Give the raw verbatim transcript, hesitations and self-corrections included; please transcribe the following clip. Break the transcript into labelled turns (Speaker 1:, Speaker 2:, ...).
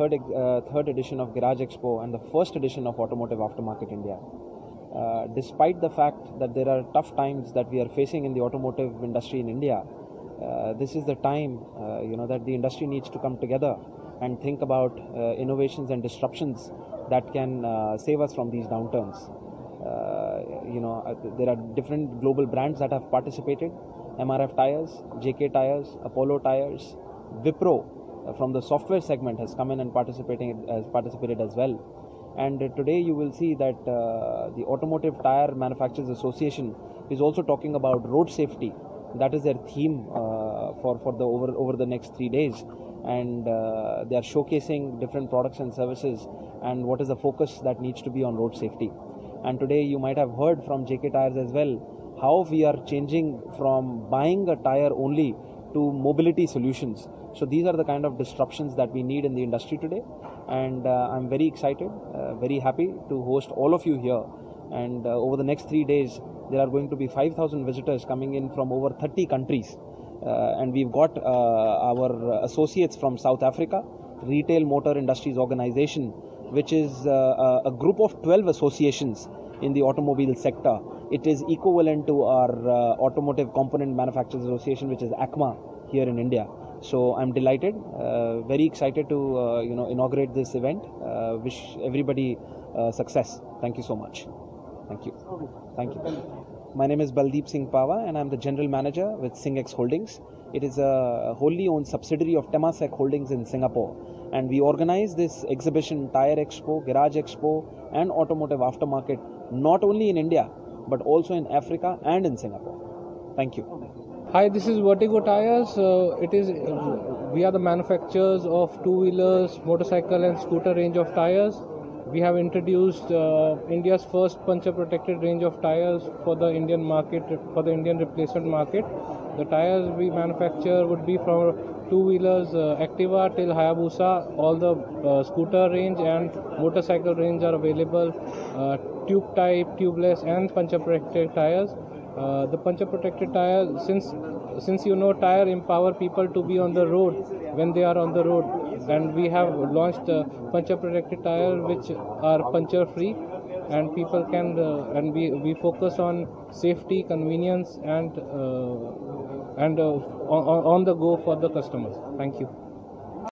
Speaker 1: third uh, third edition of Garage Expo and the first edition of Automotive Aftermarket India. Uh, despite the fact that there are tough times that we are facing in the automotive industry in India, uh, this is the time uh, you know that the industry needs to come together and think about uh, innovations and disruptions that can uh, save us from these downturns. Uh, you know, uh, there are different global brands that have participated: M R F Tires, J K Tires, Apollo Tires, Wipro uh, from the software segment has come in and participating has participated as well. And uh, today you will see that uh, the Automotive Tire Manufacturers Association is also talking about road safety. That is their theme uh, for for the over over the next three days, and uh, they are showcasing different products and services and what is the focus that needs to be on road safety. And today you might have heard from J K Tires as well how we are changing from buying a tire only to mobility solutions. So these are the kind of disruptions that we need in the industry today, and uh, I'm very excited, uh, very happy to host all of you here. And uh, over the next three days there are going to be five thousand visitors coming in from over thirty countries, uh, and we've got uh, our associates from South Africa, Retail Motor Industries Organization, which is uh, a group of twelve associations in the automobile sector. It is equivalent to our uh, Automotive Component Manufacturers Association, which is A C M A here in India. So I'm delighted, uh, very excited to uh, you know inaugurate this event. Uh, wish everybody uh, success. Thank you so much. Thank you. Thank you. My name is Baldeep Singh Pava, and I'm the General Manager with SingX Holdings. It is a wholly owned subsidiary of Temasek Holdings in Singapore. And we organize this exhibition, Tire Expo, Garage Expo and Automotive Aftermarket not only in India but also in Africa and in Singapore. Thank you.
Speaker 2: Hi, this is Vertigo Tires. Uh, it is uh, we are the manufacturers of two-wheelers, motorcycle and scooter range of tires. We have introduced uh, India's first puncture protected range of tires for the Indian market, for the Indian replacement market. The tires we manufacture would be from two-wheelers, uh, Activa till Hayabusa. All the uh, scooter range and motorcycle range are available. Uh, tube type, tubeless and puncture protected tires. Uh, the puncture protected tire, since since you know tire empower people to be on the road when they are on the road, and we have launched uh, puncture protected tire which are puncture free, and people can uh, and we we focus on safety, convenience and uh, and uh, on, on the go for the customers. Thank you.